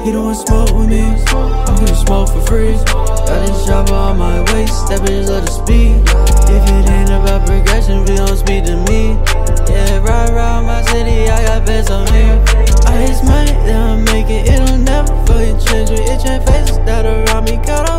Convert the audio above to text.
He don't want smoke with me, I'm gonna smoke for free. Got this chopper on my waist, that bitch love the speed. If it ain't about progression, we don't speak to me. Yeah, ride around my city, I got bets on me. I hate money that I'm making, it don't never fucking change. It change faces that around me, got